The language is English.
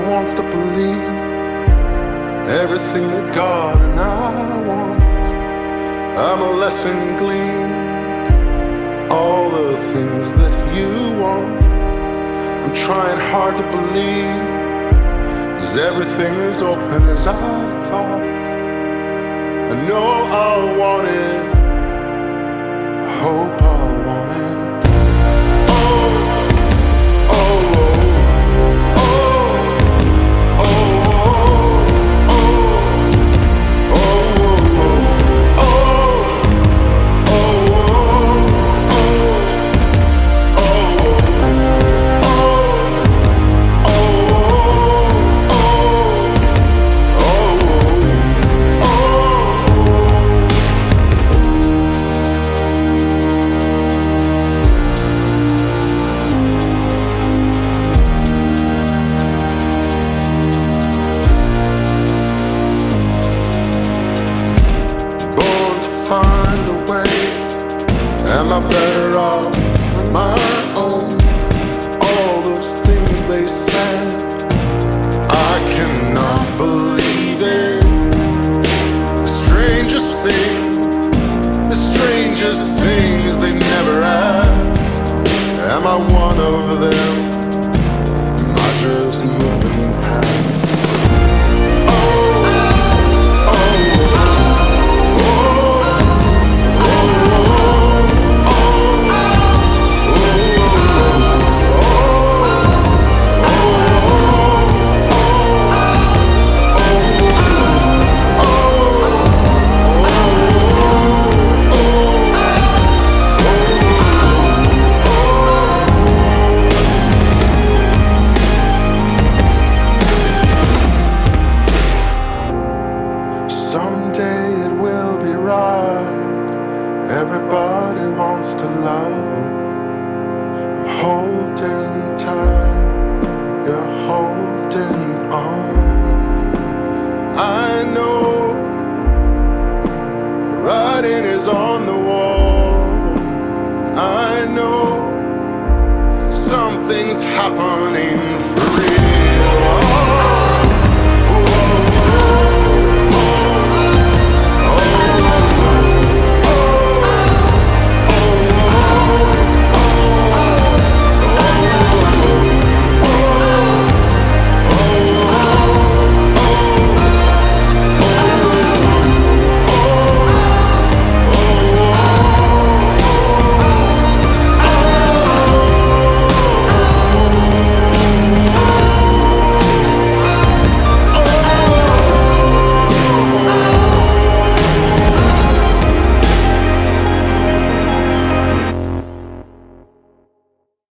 wants to believe everything that God and I want. I'm a lesson gleaned, all the things that you want. I'm trying hard to believe, 'cause everything is open as I thought. I know I'll want it, I hope I'll want it. Find a way. Am I better off on my own? All those things they said, I cannot believe it. The strangest thing is they never asked. Am I one of them? Am I just moving past? Someday it will be right. Everybody wants to love. I'm holding tight, you're holding on. I know writing is on the wall. I know something's happening